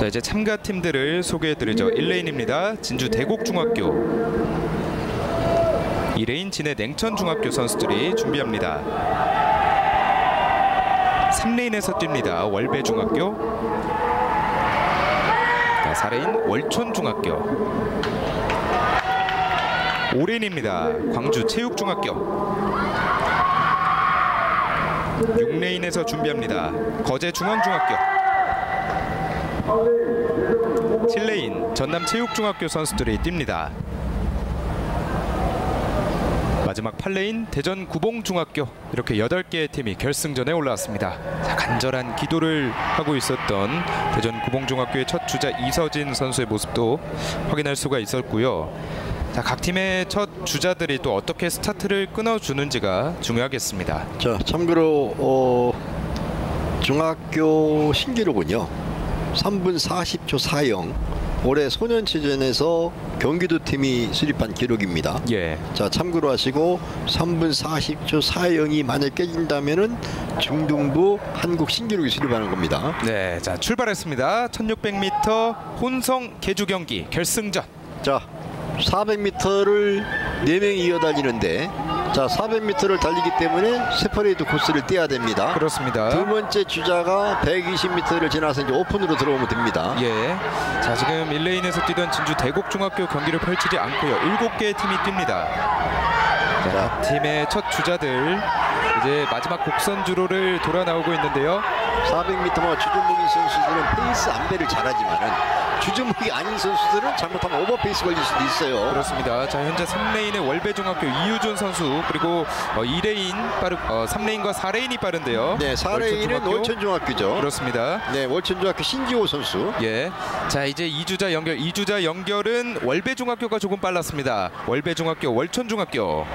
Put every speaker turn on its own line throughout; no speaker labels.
자, 이제 참가팀들을 소개해드리죠. 1레인입니다. 진주 대곡중학교, 2레인 진해 냉천중학교 선수들이 준비합니다. 3레인에서 뜁니다. 월배중학교, 4레인 월촌중학교, 5레인입니다. 광주체육중학교, 6레인에서 준비합니다. 거제중앙중학교, 7레인 전남체육중학교 선수들이 뜁니다. 마지막 8레인 대전구봉중학교, 이렇게 8개의 팀이 결승전에 올라왔습니다. 자, 간절한 기도를 하고 있었던 대전구봉중학교의 첫 주자 이서진 선수의 모습도 확인할 수가 있었고요. 자, 각 팀의 첫 주자들이 또 어떻게 스타트를 끊어주는지가 중요하겠습니다.
자, 참고로 중학교 신기록은요 3분 40초 40, 올해 소년체전에서 경기도 팀이 수립한 기록입니다.
예.
자, 참고로 하시고 3분 40초 40이 만약 깨진다면은 중등부 한국 신기록이 수립하는 겁니다.
네, 자, 출발했습니다. 1600m 혼성 계주 경기 결승전.
자, 400m를 4명이 이어달리는데, 자, 400m를 달리기 때문에 세퍼레이트 코스를 떼야 됩니다.
그렇습니다.
두 번째 주자가 120m를 지나서 이제 오픈으로 들어오면 됩니다.
예. 자, 지금 1레인에서 뛰던 진주 대곡중학교 경기를 펼치지 않고요. 7개의 팀이 뜁니다. 자, 팀의 첫 주자들 이제 마지막 곡선 주로를 돌아 나오고 있는데요.
400m와 주전목인 선수들은 페이스 안배를 잘하지만은 주전목이 아닌 선수들은 잘못하면 오버페이스 걸릴 수도 있어요.
그렇습니다. 자, 현재 3레인의 월배중학교 이유준 선수, 그리고 2레인 3레인과 4레인이 빠른데요.
네, 4레인은 월천중학교죠.
그렇습니다.
네, 월천중학교 신지호 선수.
예. 자, 이제 2주자 연결은 월배중학교가 조금 빨랐습니다. 월배중학교, 월천중학교.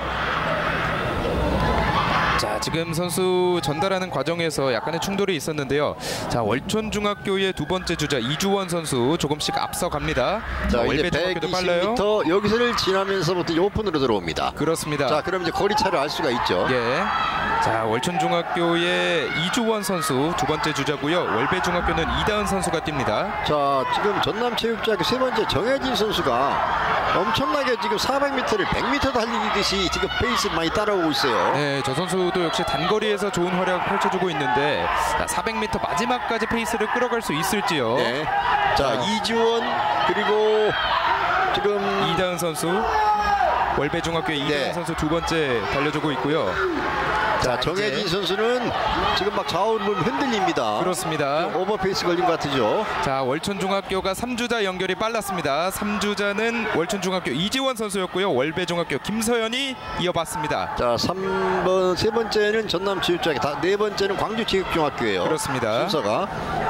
자, 지금 선수 전달하는 과정에서 약간의 충돌이 있었는데요. 자, 월촌중학교의 두 번째 주자 이주원 선수 조금씩 앞서갑니다.
자,
월배중학교도 빨라요.
120m 여기서를 지나면서부터 오픈으로 들어옵니다.
그렇습니다.
자, 그럼 이제 거리차를 알 수가 있죠.
예. 자, 월촌중학교의 이주원 선수 두 번째 주자고요. 월배중학교는 이다은 선수가 뜁니다.
자, 지금 전남체육중학교 세 번째 정혜진 선수가 엄청나게 지금 400m를 100m 달리듯이 지금 페이스 많이 따라오고 있어요.
네, 저 선수도 역시 단거리에서 좋은 활약 펼쳐주고 있는데, 400m 마지막까지 페이스를 끌어갈 수 있을지요.
네. 자, 이주원, 그리고 지금
이다은 선수, 월배중학교의 이다은
네.
선수 두 번째 달려주고 있고요.
자, 정혜진 선수는 지금 막 좌우를 흔들립니다.
그렇습니다.
오버페이스 걸린 것 같으죠.
자, 월촌중학교가 3주자 연결이 빨랐습니다. 3주자는 월촌중학교 이지원 선수였고요. 월배중학교 김서연이 이어봤습니다.
자, 세 번째는 전남체육중학교, 네 번째는 광주체육중학교예요.
그렇습니다.
순서가.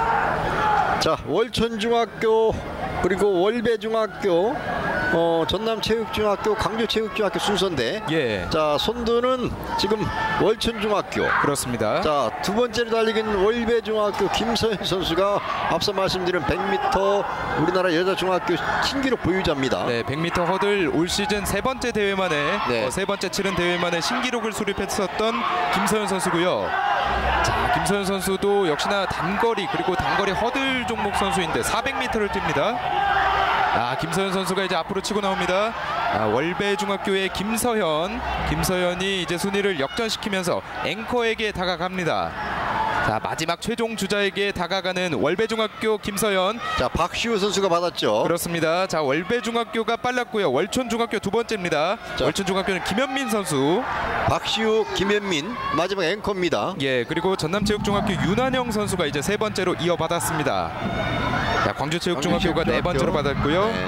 자, 월촌중학교, 그리고 월배중학교, 전남체육중학교, 광주체육중학교 순서인데, 예. 자, 선두는 지금 월촌중학교.
그렇습니다.
자, 두 번째로 달리긴 월배중학교 김서연 선수가 앞서 말씀드린 100m 우리나라 여자중학교 신기록 보유자입니다.
네, 100m 허들 올 시즌 세 번째 대회 만에 세 번째 치른 대회 만에 신기록을 수립했었던 김서연 선수고요. 자, 김서연 선수도 역시나 단거리 그리고 단거리 허들 종목 선수인데 400m를 뜁니다. 아, 김서연 선수가 이제 앞으로 치고 나옵니다. 월배중학교의 김서연이 이제 순위를 역전시키면서 앵커에게 다가갑니다. 자, 마지막 최종 주자에게 다가가는 월배중학교 김서연.
자, 박시우 선수가 받았죠.
그렇습니다. 자, 월배중학교가 빨랐고요. 월촌중학교 두 번째입니다. 자, 월촌중학교는 김현민 선수,
박시우, 김현민 마지막 앵커입니다.
예, 그리고 전남체육중학교 윤한영 선수가 이제 세 번째로 이어받았습니다. 자, 광주체육중학교가 네 번째로 받았고요. 네.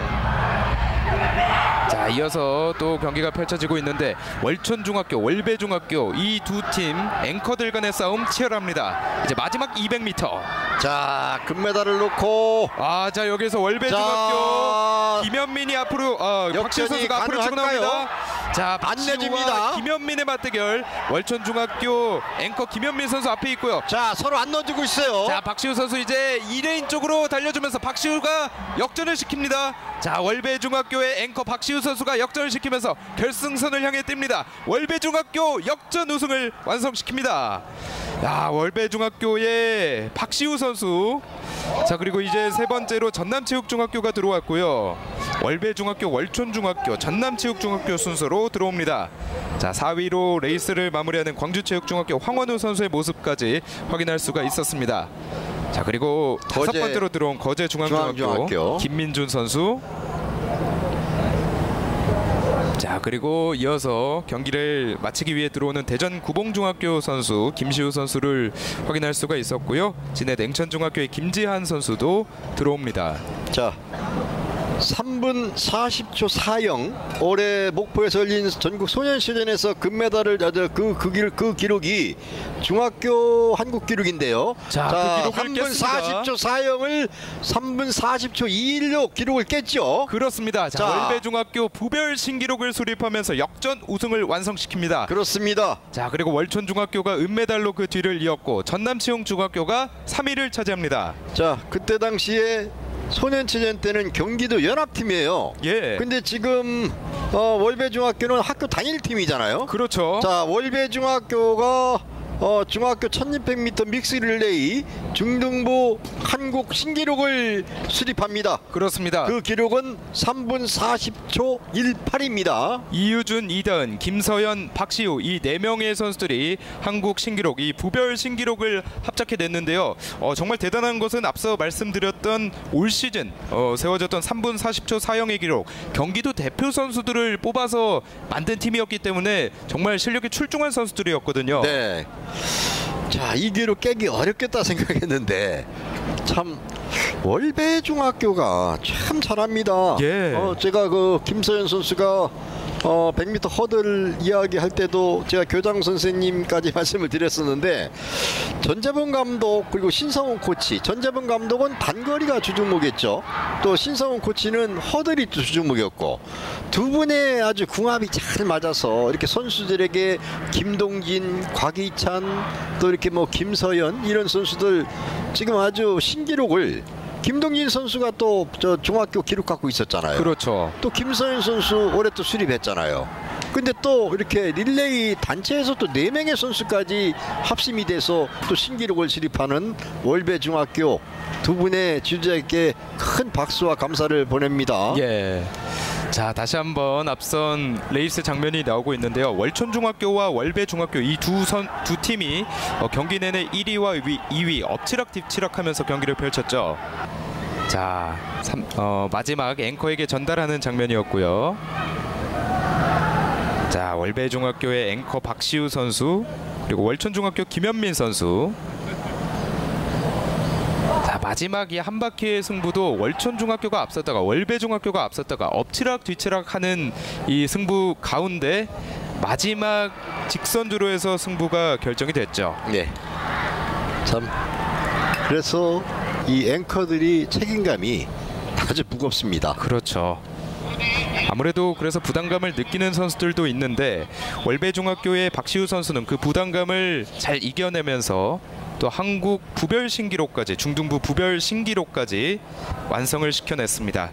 자, 이어서 또 경기가 펼쳐지고 있는데 월촌중학교, 월배중학교 이 두 팀 앵커들 간의 싸움 치열합니다. 이제 마지막 200m.
자, 금메달을 놓고
자, 여기서 월배중학교 김현민이 앞으로 박시우 선수가 앞으로 치고 나옵니다. 자, 박시우와 김현민의 맞대결. 월촌중학교 앵커 김현민 선수 앞에 있고요.
자, 서로 안 넣어주고 있어요.
자, 박시우 선수 이제 2레인 쪽으로 달려주면서 박시우가 역전을 시킵니다. 자, 월배중학교의 앵커 박시우 선수가 역전을 시키면서 결승선을 향해 뜁니다. 월배중학교 역전 우승을 완성시킵니다. 야, 월배중학교의 박시우 선수 선수. 자, 그리고 이제 세 번째로 전남체육중학교가 들어왔고요. 월배중학교, 월촌중학교, 전남체육중학교 순서로 들어옵니다. 자, 4위로 레이스를 마무리하는 광주체육중학교 황원우 선수의 모습까지 확인할 수가 있었습니다. 자, 그리고 다섯 번째로 들어온 거제중앙중학교 김민준 선수. 자, 그리고 이어서 경기를 마치기 위해 들어오는 대전 구봉중학교 선수 김시우 선수를 확인할 수가 있었고요. 진해 냉천중학교의 김지한 선수도 들어옵니다.
자, 3분 40초 40 올해 목포에서 열린 전국 소년시전에서 금메달을 그 기록이 중학교 한국 기록인데요.
자, 그
3분 40초 40을 3분 40초 21로 기록을 깼죠.
그렇습니다. 자, 월배중학교 부별 신기록을 수립하면서 역전 우승을 완성시킵니다.
그렇습니다.
자, 그리고 월촌중학교가 은메달로 그 뒤를 이었고 전남치용중학교가 3위를 차지합니다.
자, 그때 당시에 소년체전 때는 경기도 연합팀이에요.
예.
근데 지금 월배중학교는 학교 단일팀이잖아요.
그렇죠.
자, 월배중학교가 중학교 1600m 믹스 릴레이 중등부 한국 신기록을 수립합니다.
그렇습니다.
그 기록은 3분 40초 18입니다.
이유준, 이다은, 김서연, 박시우 이 4명의 선수들이 한국 신기록, 이 부별 신기록을 합작해냈는데요. 정말 대단한 것은 앞서 말씀드렸던 올 시즌 세워졌던 3분 40초 40의 기록, 경기도 대표 선수들을 뽑아서 만든 팀이었기 때문에 정말 실력이 출중한 선수들이었거든요.
네. 자, 이 기록 깨기 어렵겠다 생각했는데 참 월배중학교가 참 잘합니다.
예.
제가 그 김서연 선수가 100m 허들 이야기할 때도 제가 교장 선생님까지 말씀을 드렸었는데 전재범 감독 그리고 신성훈 코치, 전재범 감독은 단거리가 주종목이었죠. 또 신성훈 코치는 허들이 또 주종목이었고 두 분의 아주 궁합이 잘 맞아서 이렇게 선수들에게 김동진, 곽이찬 또 이렇게 뭐 김서연 이런 선수들 지금 아주 신기록을 김동진 선수가 또 저 중학교 기록 갖고 있었잖아요.
그렇죠.
또 김서연 선수 올해 또 수립했잖아요. 근데 또 이렇게 릴레이 단체에서 또 4명의 선수까지 합심이 돼서 또 신기록을 수립하는 월배중학교 두 분의 지도자에게 큰 박수와 감사를 보냅니다.
예. 자, 다시 한번 앞선 레이스 장면이 나오고 있는데요. 월촌중학교와 월배중학교 이 두 팀이 경기 내내 1위와 2위 엎치락뒤치락하면서 경기를 펼쳤죠. 자, 마지막 앵커에게 전달하는 장면이었고요. 자, 월배중학교의 앵커 박시우 선수 그리고 월촌중학교 김현민 선수. 자, 마지막 이 한 바퀴의 승부도 월촌중학교가 앞섰다가 월배중학교가 앞섰다가 엎치락 뒤치락 하는 이 승부 가운데 마지막 직선주로에서 승부가 결정이 됐죠.
네. 참 그래서 이 앵커들이 책임감이 아주 무겁습니다.
그렇죠. 아무래도 그래서 부담감을 느끼는 선수들도 있는데 월배중학교의 박시우 선수는 그 부담감을 잘 이겨내면서 또 한국 부별 신기록까지 중등부 부별 신기록까지 완성을 시켜냈습니다.